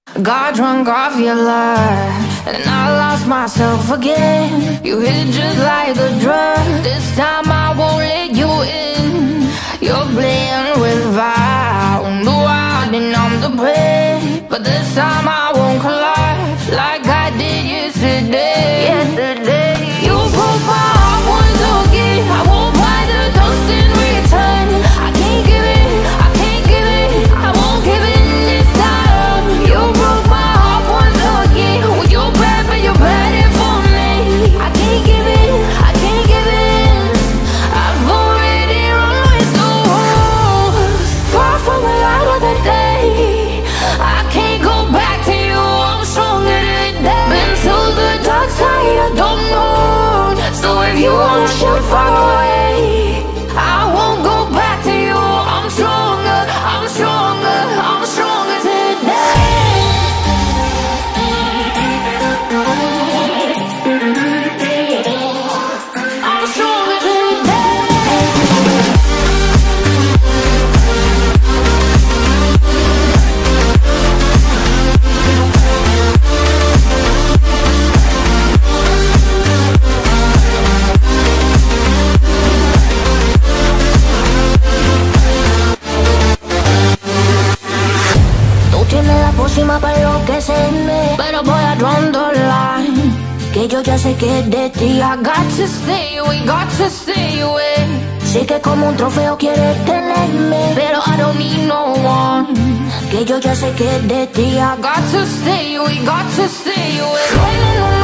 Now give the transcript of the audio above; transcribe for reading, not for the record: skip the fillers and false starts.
Got drunk off your love, and I lost myself again. You hit just like a drug. This time I won't let you in. You're playing with fire. No, I didn't, I'm the prey. But this time I won't collide like I did yesterday. You broke my heart once again. I won't buy the dust in return. I can't give it, I can't give it, I won't give it this time. You broke my heart once again. Well, you're bad, but you're bad it for me. I can't give it, I can't give it. I've already run with the wolves. Far from the light of the day. I can't go back to you, I'm stronger today. Been to the dark side, I don't know. So if you wanna shoot far away, I won't go back to you. I'm stronger, I'm stronger, I'm stronger today. I'm stronger today. Tú tienes la pócima para enloquecerme, pero voy a draw the line. Que yo ya sé que es de ti. I got to stay away, got to stay away. Sé que como un trofeo quieres tenerme, pero I don't need no one. Que yo ya sé que es de ti. I got to stay away, got to stay away. No, no, no.